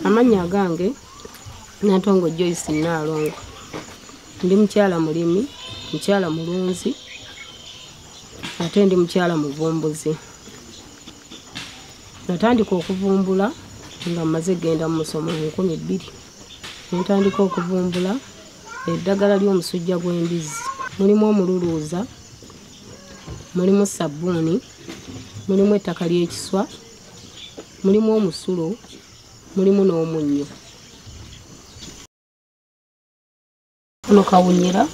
Amanya gange Natongo Joyce Nalongo. Ndi mukyala mulimi, mukyala mulunzi, ate ndi mukyala muvumbuzi. Natandika okuvumbula nga maze genda mu musomo 12. Natandika okuvumbula eddagala ly'omusujja gw'embizi. Mulimu omululuuza, mulimu sabbuuni, mulimu ettaka ly'ekiswa, mulimu omusulo, mulimu n'omunnyo. Ono kawunyira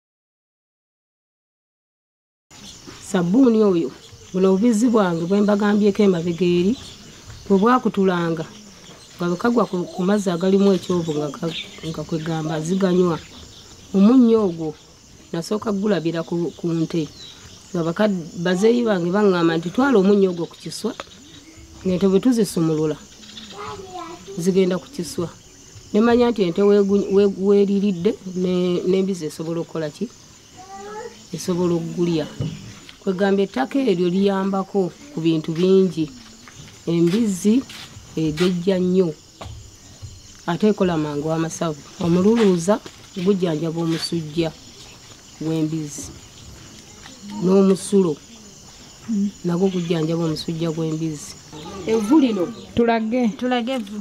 sabbuuni oyo buno obubizi bwange bwe mbagambyeko emabega eri bwe bwakutulanga nga bwekagwa ku mazzi agalimu ekyovu nga kwegamba ziganywa. Omunnyo ogwo nasooka gulabira ku nte nga bazeeyi bange baŋŋamba nti twala omunnyo ogwo ku kiswa ng'ente bwe tuzisumulula zigenda ku kiswa. Nemanya nti ente weeriridde n'embizi esobola okukola ki? Esobola okugulya. Kwegamba ettaka eryo liyambako ku bintu bingi. Embizi egejja nnyo ate ekola mangu amasavu. Omululuuza gujjanjaba omusujja gw'embizi. N'omusulo nagwo gujjanjaba omusujja gw'embizi. Evvu lino tulage evvu.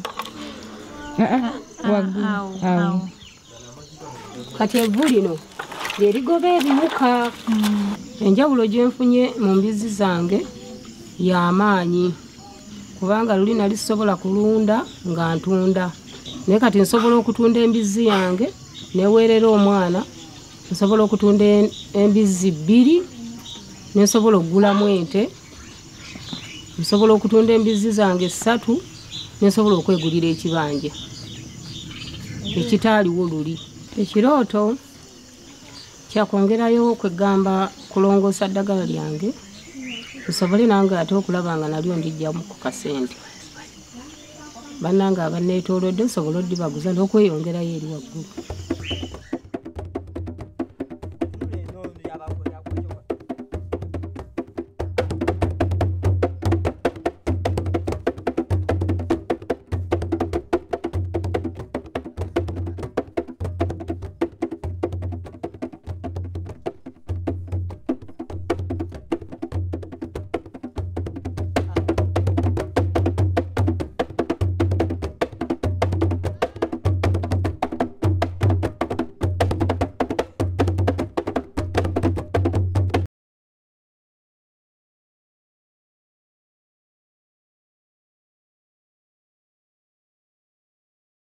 Kati evvu lino lye ligoba ebiwuka. Enjawulo gye nfunye mu mbizi zange y'amaanyi kubanga luli nalisobola kulunda nga ntunda. Naye kati nsobola okutunda embizi yange neweerera omwana, nsobola okutunda embizi 2, nensobola okugulamu ente, nsobola okutunda embizi zange 3, nensobola okwegulira ekibanja ekitaaliwo luli. Ekirooto kyakwongerayo kwegamba kulongoosa ddagala lyange nsobole nange ate okulaba nga nalyo ndijjamu ku kasente. Bannange abanneetoolodde nsobola oddibaguza n'okweyongerayo eri waggulu.